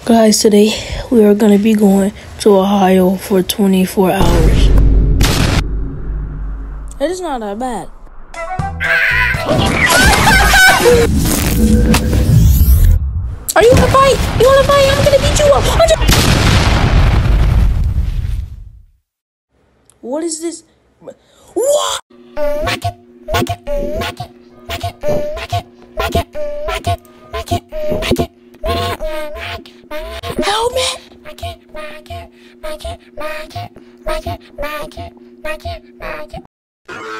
Guys, today we are going to be going to Ohio for 24 hours. It is not that bad. Are you gonna fight? You wanna fight? I'm gonna beat you up. What is this? What? Help me!